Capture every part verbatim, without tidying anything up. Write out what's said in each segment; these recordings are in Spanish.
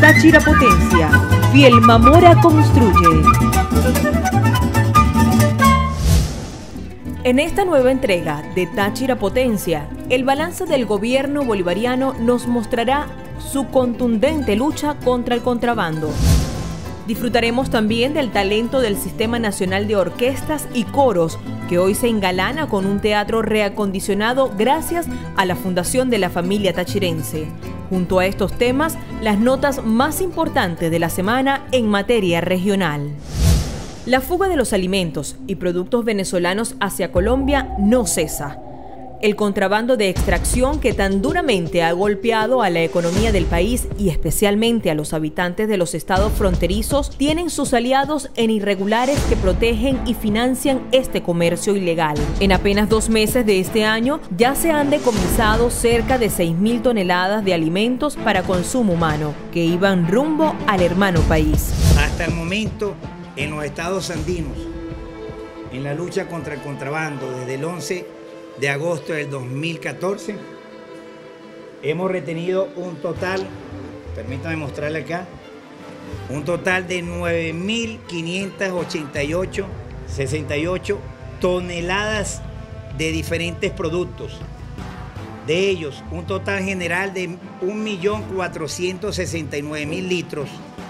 Táchira Potencia. Vielma Mora construye. En esta nueva entrega de Táchira Potencia, el balance del gobierno bolivariano nos mostrará su contundente lucha contra el contrabando. Disfrutaremos también del talento del Sistema Nacional de Orquestas y Coros, que hoy se engalana con un teatro reacondicionado gracias a la Fundación de la Familia Tachirense. Junto a estos temas, las notas más importantes de la semana en materia regional. La fuga de los alimentos y productos venezolanos hacia Colombia no cesa. El contrabando de extracción que tan duramente ha golpeado a la economía del país y especialmente a los habitantes de los estados fronterizos tienen sus aliados en irregulares que protegen y financian este comercio ilegal. En apenas dos meses de este año ya se han decomisado cerca de seis mil toneladas de alimentos para consumo humano que iban rumbo al hermano país. Hasta el momento, en los estados andinos, en la lucha contra el contrabando, desde el once de agosto del dos mil catorce, hemos retenido un total, permítame mostrarle acá, un total de nueve mil quinientas sesenta y ocho toneladas de diferentes productos. De ellos, un total general de un millón cuatrocientos sesenta y nueve mil litros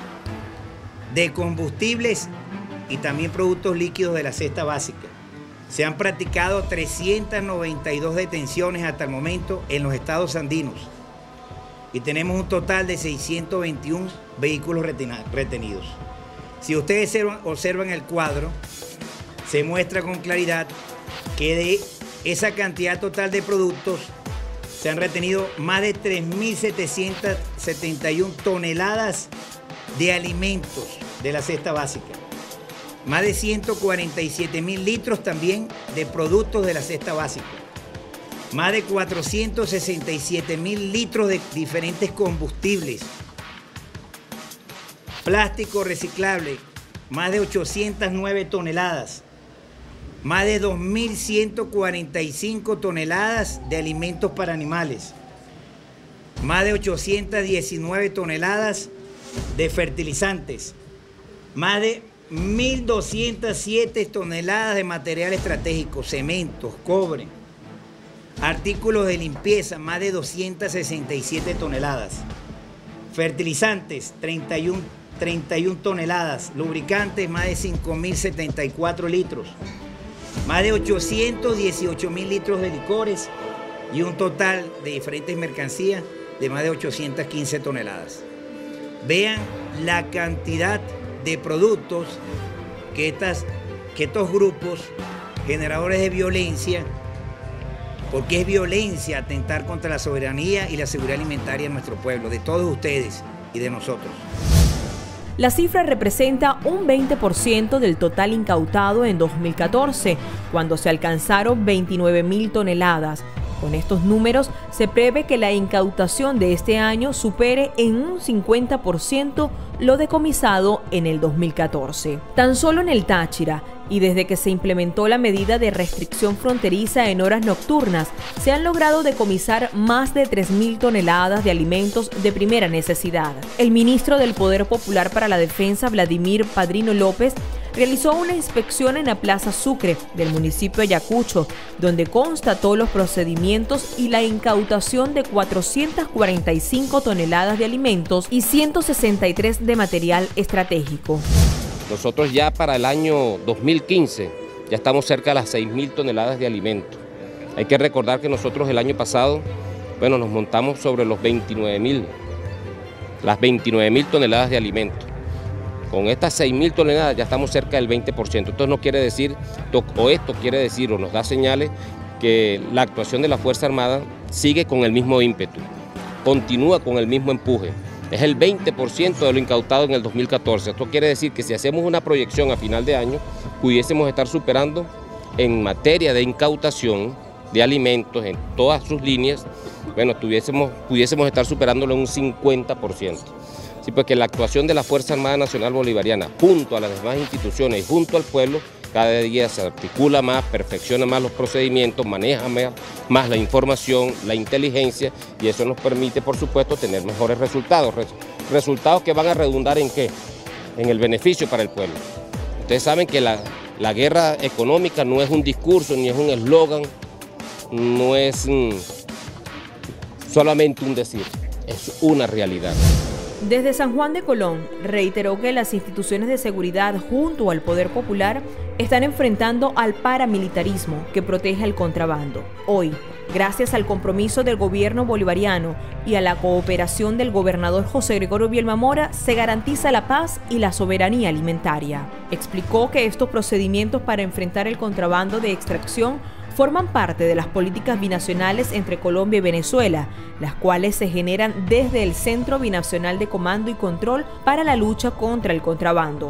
de combustibles y también productos líquidos de la cesta básica. Se han practicado trescientas noventa y dos detenciones hasta el momento en los estados andinos y tenemos un total de seiscientos veintiún vehículos retenidos. Si ustedes observan el cuadro, se muestra con claridad que de esa cantidad total de productos se han retenido más de tres mil setecientas setenta y una toneladas de alimentos de la cesta básica. Más de ciento cuarenta y siete mil litros también de productos de la cesta básica. Más de cuatrocientos sesenta y siete mil litros de diferentes combustibles. Plástico reciclable, más de ochocientas nueve toneladas. Más de dos mil ciento cuarenta y cinco toneladas de alimentos para animales. Más de ochocientas diecinueve toneladas de fertilizantes. Más de mil doscientas siete toneladas de material estratégico, cementos, cobre, artículos de limpieza, más de doscientas sesenta y siete toneladas, fertilizantes, treinta y una toneladas, lubricantes, más de cinco mil setenta y cuatro litros, más de ochocientos dieciocho mil litros de licores y un total de diferentes mercancías de más de ochocientas quince toneladas. Vean la cantidad de productos que, estas, que estos grupos generadores de violencia, porque es violencia atentar contra la soberanía y la seguridad alimentaria de nuestro pueblo, de todos ustedes y de nosotros. La cifra representa un veinte por ciento del total incautado en dos mil catorce, cuando se alcanzaron veintinueve mil toneladas. Con estos números, se prevé que la incautación de este año supere en un cincuenta por ciento lo decomisado en el dos mil catorce. Tan solo en el Táchira, y desde que se implementó la medida de restricción fronteriza en horas nocturnas, se han logrado decomisar más de tres mil toneladas de alimentos de primera necesidad. El ministro del Poder Popular para la Defensa, Vladimir Padrino López, realizó una inspección en la Plaza Sucre del municipio de Ayacucho, donde constató los procedimientos y la incautación de cuatrocientas cuarenta y cinco toneladas de alimentos y ciento sesenta y tres de material estratégico. Nosotros ya para el año dos mil quince ya estamos cerca de las seis mil toneladas de alimentos. Hay que recordar que nosotros el año pasado, bueno, nos montamos sobre los veintinueve mil, las veintinueve mil toneladas de alimentos. Con estas seis mil toneladas ya estamos cerca del veinte por ciento. Esto no quiere decir, o esto quiere decir, o nos da señales que la actuación de la Fuerza Armada sigue con el mismo ímpetu, continúa con el mismo empuje. Es el veinte por ciento de lo incautado en el dos mil catorce. Esto quiere decir que si hacemos una proyección a final de año, pudiésemos estar superando en materia de incautación de alimentos en todas sus líneas, bueno, tuviésemos, pudiésemos estar superándolo en un cincuenta por ciento. Sí, porque la actuación de la Fuerza Armada Nacional Bolivariana junto a las demás instituciones y junto al pueblo cada día se articula más, perfecciona más los procedimientos, maneja más, más la información, la inteligencia, y eso nos permite, por supuesto, tener mejores resultados, resultados que van a redundar en qué, en el beneficio para el pueblo. Ustedes saben que la, la guerra económica no es un discurso, ni es un eslogan, no es mm, solamente un decir, es una realidad. Desde San Juan de Colón reiteró que las instituciones de seguridad junto al Poder Popular están enfrentando al paramilitarismo que protege el contrabando. Hoy, gracias al compromiso del gobierno bolivariano y a la cooperación del gobernador José Gregorio Vielma Mora, se garantiza la paz y la soberanía alimentaria. Explicó que estos procedimientos para enfrentar el contrabando de extracción forman parte de las políticas binacionales entre Colombia y Venezuela, las cuales se generan desde el Centro Binacional de Comando y Control para la lucha contra el contrabando.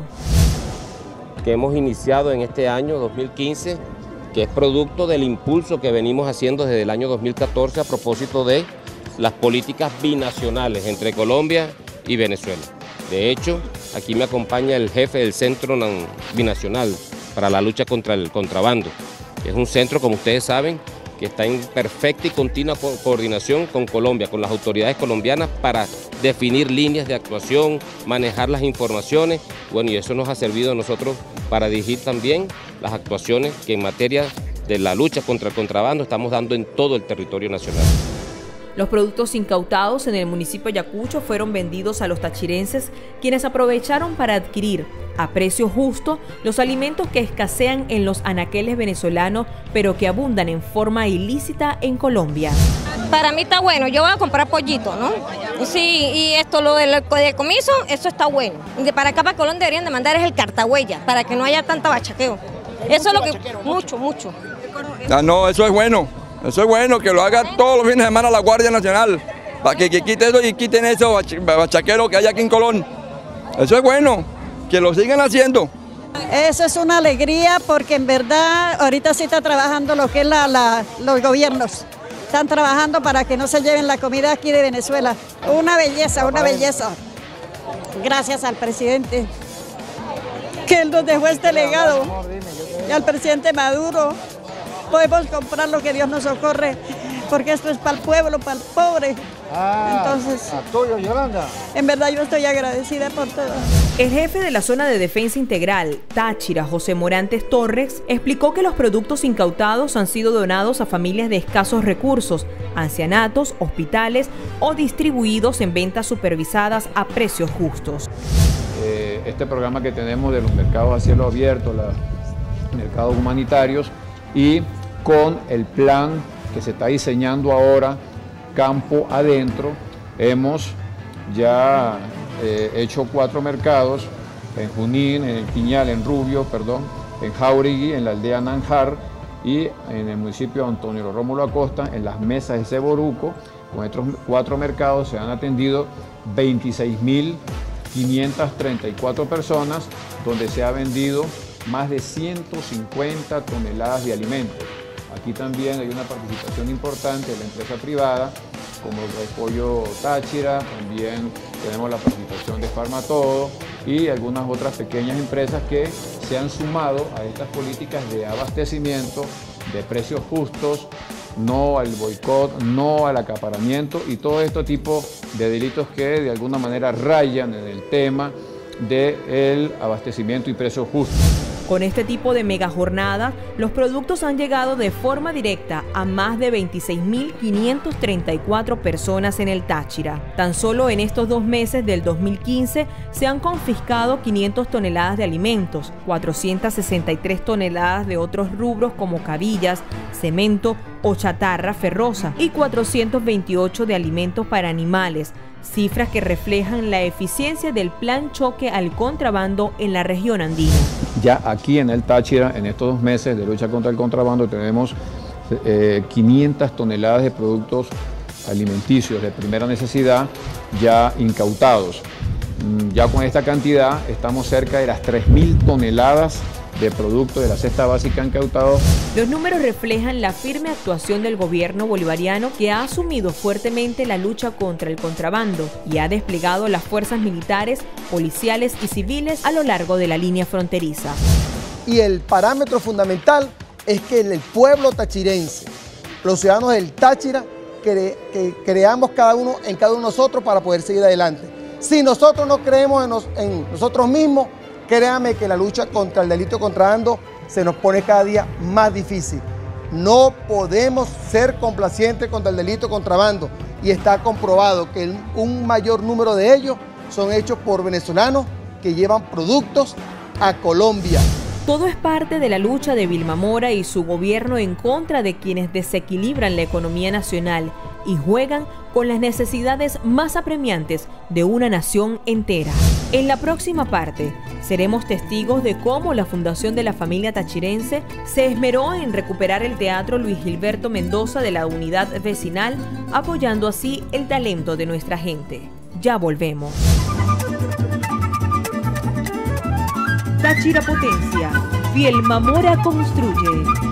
Que hemos iniciado en este año dos mil quince, que es producto del impulso que venimos haciendo desde el año dos mil catorce a propósito de las políticas binacionales entre Colombia y Venezuela. De hecho, aquí me acompaña el jefe del Centro Binacional para la lucha contra el contrabando. Es un centro, como ustedes saben, que está en perfecta y continua co- coordinación con Colombia, con las autoridades colombianas para definir líneas de actuación, manejar las informaciones. Bueno, y eso nos ha servido a nosotros para dirigir también las actuaciones que en materia de la lucha contra el contrabando estamos dando en todo el territorio nacional. Los productos incautados en el municipio de Ayacucho fueron vendidos a los tachirenses, quienes aprovecharon para adquirir a precio justo los alimentos que escasean en los anaqueles venezolanos, pero que abundan en forma ilícita en Colombia. Para mí está bueno, yo voy a comprar pollito, ¿no? Sí, y esto, lo del decomiso, eso está bueno. De para acá, para Colón, deberían de mandar es el cartahuella, para que no haya tanta bachaqueo. Eso es lo que... Mucho, mucho. Ah, no, eso es bueno. Eso es bueno, que lo haga todos los fines de semana la Guardia Nacional, para que, que quite eso y quiten esos bachaqueros que hay aquí en Colón. Eso es bueno, que lo sigan haciendo. Eso es una alegría porque en verdad ahorita sí está trabajando lo que es la, la, los gobiernos. Están trabajando para que no se lleven la comida aquí de Venezuela. Una belleza, una belleza. Gracias al presidente, que él nos dejó este legado, y al presidente Maduro. Podemos comprar lo que Dios nos socorre, porque esto es para el pueblo, para el pobre. Ah, entonces, a tuyo, Yolanda. En verdad yo estoy agradecida por todo. El jefe de la Zona de Defensa Integral, Táchira, José Morantes Torres, explicó que los productos incautados han sido donados a familias de escasos recursos, ancianatos, hospitales o distribuidos en ventas supervisadas a precios justos. Eh, este programa que tenemos de los mercados a cielo abierto, los mercados humanitarios, y con el plan que se está diseñando ahora, campo adentro, hemos ya eh, hecho cuatro mercados, en Junín, en El Piñal, en Rubio, perdón, en Jauregui, en la aldea Nanjar y en el municipio de Antonio Rómulo Acosta, en las mesas de Ceboruco. Con estos cuatro mercados se han atendido veintiséis mil quinientas treinta y cuatro personas, donde se ha vendido más de ciento cincuenta toneladas de alimentos. Aquí también hay una participación importante de la empresa privada, como el Pollo Táchira, también tenemos la participación de Farmatodo y algunas otras pequeñas empresas que se han sumado a estas políticas de abastecimiento, de precios justos, no al boicot, no al acaparamiento y todo este tipo de delitos que de alguna manera rayan en el tema del abastecimiento y precios justos. Con este tipo de megajornada, los productos han llegado de forma directa a más de veintiséis mil quinientas treinta y cuatro personas en el Táchira. Tan solo en estos dos meses del dos mil quince se han confiscado quinientas toneladas de alimentos, cuatrocientas sesenta y tres toneladas de otros rubros como cabillas, cemento o chatarra ferrosa y cuatrocientos veintiocho de alimentos para animales, cifras que reflejan la eficiencia del plan choque al contrabando en la región andina. Ya aquí en el Táchira, en estos dos meses de lucha contra el contrabando, tenemos eh, quinientas toneladas de productos alimenticios de primera necesidad ya incautados. Ya con esta cantidad estamos cerca de las tres mil toneladas de productos de la cesta básica incautados. Los números reflejan la firme actuación del gobierno bolivariano, que ha asumido fuertemente la lucha contra el contrabando y ha desplegado las fuerzas militares, policiales y civiles a lo largo de la línea fronteriza. Y el parámetro fundamental es que el pueblo tachirense, los ciudadanos del Táchira, cre que creamos cada uno en cada uno de nosotros para poder seguir adelante. Si nosotros no creemos en, nos, en nosotros mismos, créame que la lucha contra el delito de contrabando se nos pone cada día más difícil. No podemos ser complacientes contra el delito de contrabando y está comprobado que el, un mayor número de ellos son hechos por venezolanos que llevan productos a Colombia. Todo es parte de la lucha de Vilma Mora y su gobierno en contra de quienes desequilibran la economía nacional y juegan con las necesidades más apremiantes de una nación entera. En la próxima parte, seremos testigos de cómo la Fundación de la Familia Tachirense se esmeró en recuperar el Teatro Luis Gilberto Mendoza de la unidad vecinal, apoyando así el talento de nuestra gente. Ya volvemos. Táchira Potencia. Vilma Mora construye.